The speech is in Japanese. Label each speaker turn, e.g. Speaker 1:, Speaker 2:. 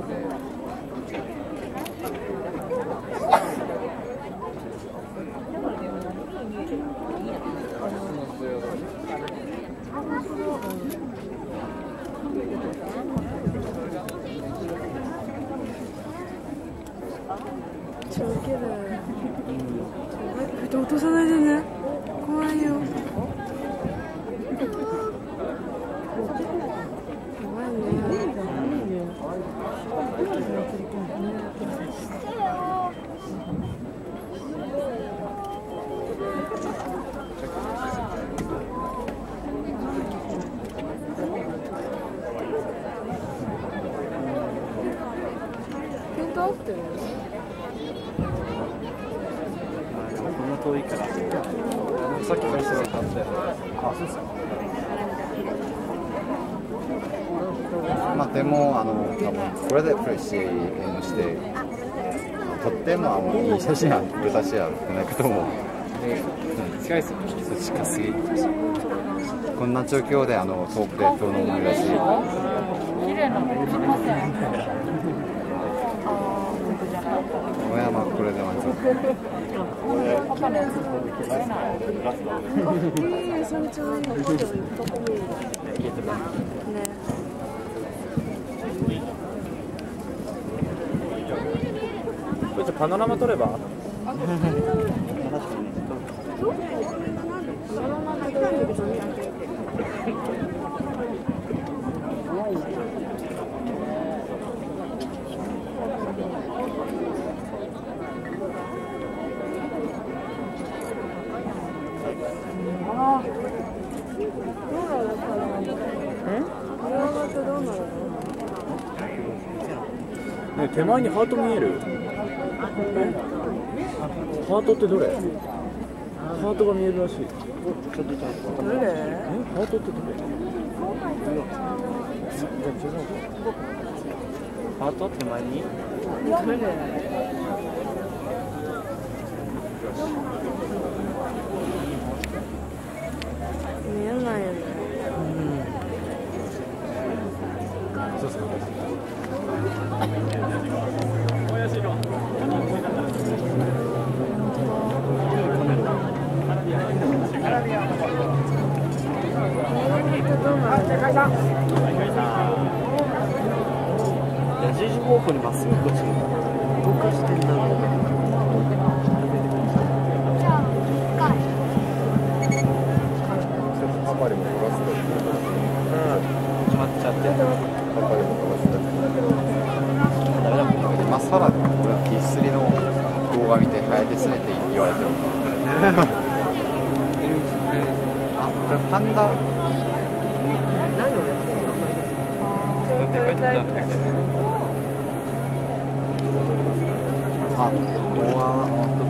Speaker 1: 超ウケる。落とさないでね。怖いよ。怖いね。ピント合ってる？
Speaker 2: こんな遠いから。さっきからしてたんで。あ、そうですか。
Speaker 3: まあでも多分これでプレッシーしてとってもいい写真は撮れたしやってないと思う。
Speaker 2: 近いですよ。近すぎ。
Speaker 3: こんな状況で遠くで撮るのもいいらしい。
Speaker 1: 綺麗なのしません。
Speaker 3: 親はこれで満足。
Speaker 1: パパのやつも撮れない。それちょうどいいの。ね。
Speaker 2: これじゃパノラマ撮れば？ね、手前にハート見える？ハートってどれ？ハートが見えるらしい。
Speaker 1: どれ？
Speaker 2: ハートってどれ？ハート手前に？
Speaker 1: どれ？見えないよね。
Speaker 2: そうそう。矢印方向にまっすぐこっちに動かしてんだろう。
Speaker 3: パパにも撮らせて。
Speaker 2: 決まっちゃって。
Speaker 3: パパにも撮らせて。今更でも俺は P3 の動画見て早くすねって言われてる。あ、これパンダ。
Speaker 1: 何をやってるの？
Speaker 3: あ、動画。